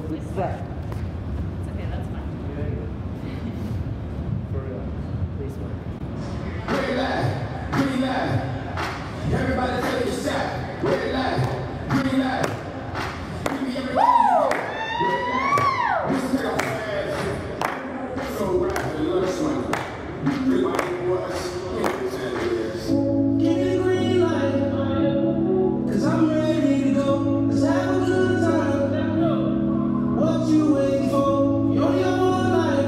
be set. It's okay, that's fine. For real. Please work. Green light, green light. Everybody take a shot. Red light, green light. Give me everything you got. Red light. This is how fast. So right, the last one. Give my boys. Give me the green light, 'cause I'm ready to go. Let's have a good time. What you waiting for? You only got one life,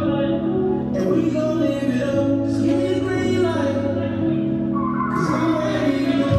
and we gon' live it up. So give me the green light, 'cause I'm ready to go.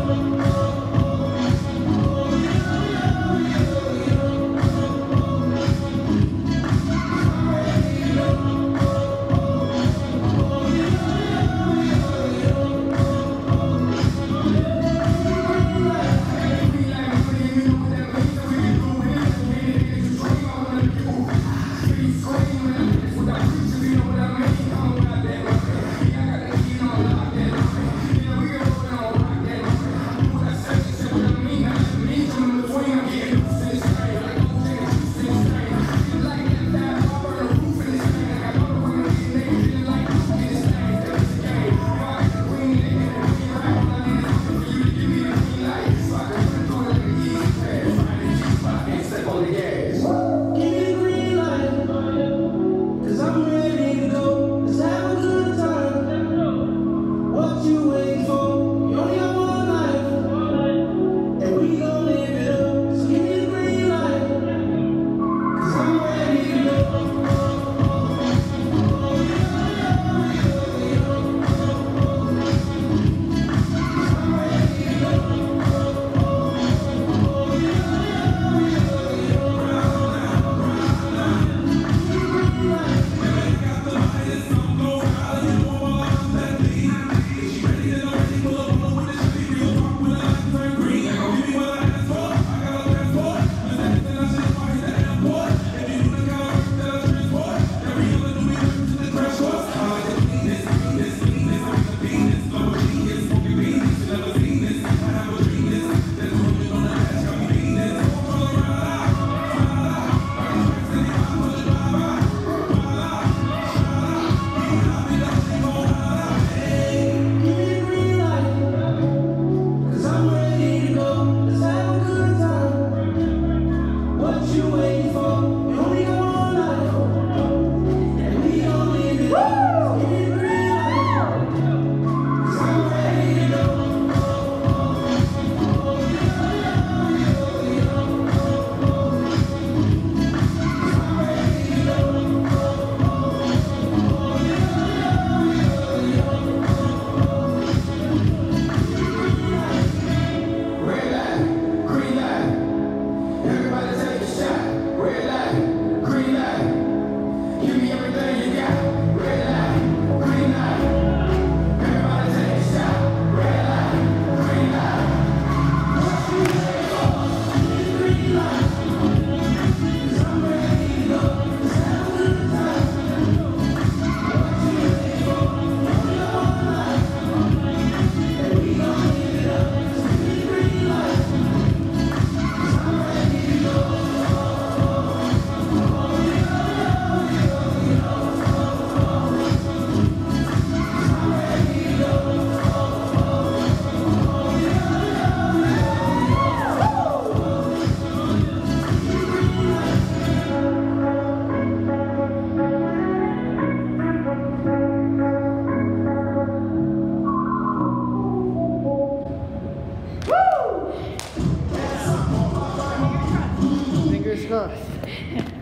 Fingers crossed.